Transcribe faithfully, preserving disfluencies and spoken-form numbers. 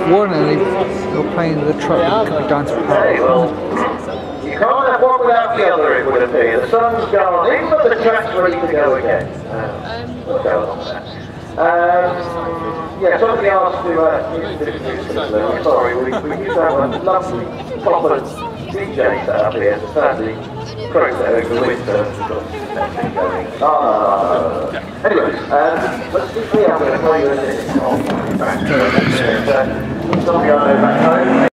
one and they were playing the truck and could dance for Okay, well, you can't have one without the other, it would appear. The sun's gone in, but the track's ready to go again. Um, we'll go along with that. Um, yeah, somebody asked to uh, introduce themselves. Sorry, we, we used to have a lovely, proper D J set up here, sadly, croaked out over the winter. Ah, anyway, um, let's see if I'm going to play you a minute. Somebody I know back home.